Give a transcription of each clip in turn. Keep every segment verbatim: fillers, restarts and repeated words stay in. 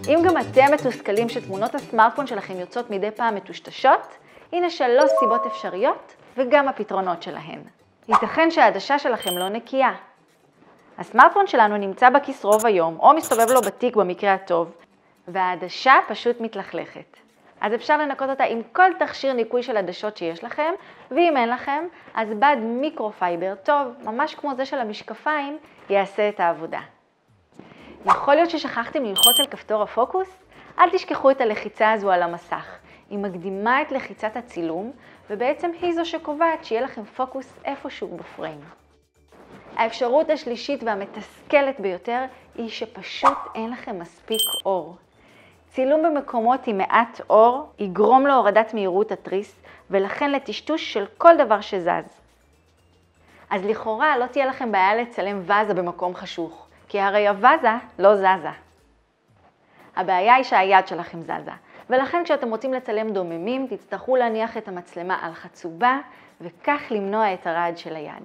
אם גם אתם מתוסכלים שתמונות הסמארטפון שלכם יוצאות מדי פעם מטושטשות, הנה שלוש סיבות אפשריות וגם הפתרונות שלהן. ייתכן שהעדשה שלכם לא נקייה. הסמארטפון שלנו נמצא בכיס רוב היום, או מסתובב לו בתיק במקרה הטוב, והעדשה פשוט מתלכלכת. אז אפשר לנקות אותה עם כל תכשיר ניקוי של עדשות שיש לכם, ואם אין לכם, אז בד מיקרופייבר טוב, ממש כמו זה של המשקפיים, יעשה את העבודה. יכול להיות ששכחתם ללחוץ על כפתור הפוקוס? אל תשכחו את הלחיצה הזו על המסך. היא מקדימה את לחיצת הצילום, ובעצם היא זו שקובעת שיהיה לכם פוקוס איפשהו בפריים. האפשרות השלישית והמתסכלת ביותר היא שפשוט אין לכם מספיק אור. צילום במקומות עם מעט אור יגרום להורדת מהירות התריס, ולכן לטשטוש של כל דבר שזז. אז לכאורה לא תהיה לכם בעיה לצלם וזה במקום חשוך, כי הרי הווזה לא זזה. הבעיה היא שהיד שלכם זזה, ולכן כשאתם רוצים לצלם דוממים, תצטרכו להניח את המצלמה על חצובה, וכך למנוע את הרעד של היד.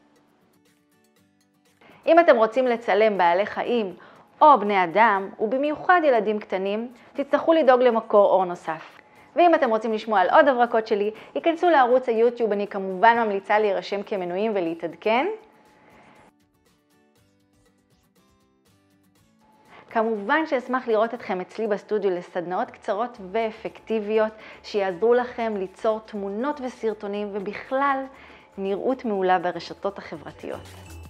אם אתם רוצים לצלם בעלי חיים או בני אדם, ובמיוחד ילדים קטנים, תצטרכו לדאוג למקור אור נוסף. ואם אתם רוצים לשמוע על עוד הברקות שלי, ייכנסו לערוץ היוטיוב, אני כמובן ממליצה להירשם כמנויים ולהתעדכן. כמובן שאשמח לראות אתכם אצלי בסטודיו לסדנאות קצרות ואפקטיביות שיעזרו לכם ליצור תמונות וסרטונים ובכלל נראות מעולה ברשתות החברתיות.